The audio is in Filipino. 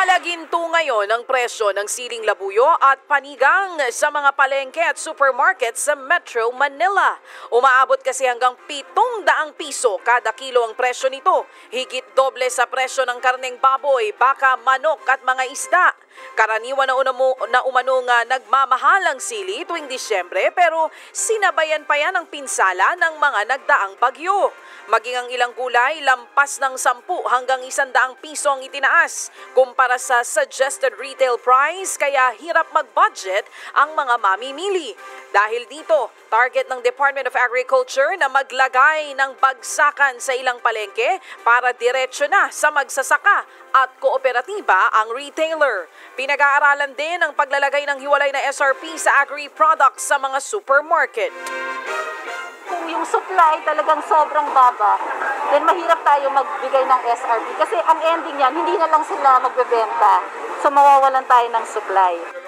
Malaginto ngayon ang presyo ng siling labuyo at panigang sa mga palengke at supermarket sa Metro Manila. Umaabot kasi hanggang 700 piso kada kilo ang presyo nito. Higit doble sa presyo ng karneng baboy, baka, manok at mga isda. Karaniwan na umanong nagmamahal ang sili tuwing Disyembre pero sinabayan pa yan ang pinsala ng mga nagdaang bagyo. Maging ang ilang gulay, lampas ng 10 hanggang 100 piso ang itinaas kumpara sa suggested retail price, kaya hirap mag-budget ang mga mamimili. Dahil dito, target ng Department of Agriculture na maglagay ng bagsakan sa ilang palengke para diretsyo na sa magsasaka at kooperatiba ang retailer. Pinag-aaralan din ang paglalagay ng hiwalay na SRP sa agri-products sa mga supermarket. Kung yung supply talagang sobrang baba, then mahirap tayo magbigay ng SRP. Kasi ang ending yan, hindi na lang sila magbebenta. So mawawalan tayo ng supply.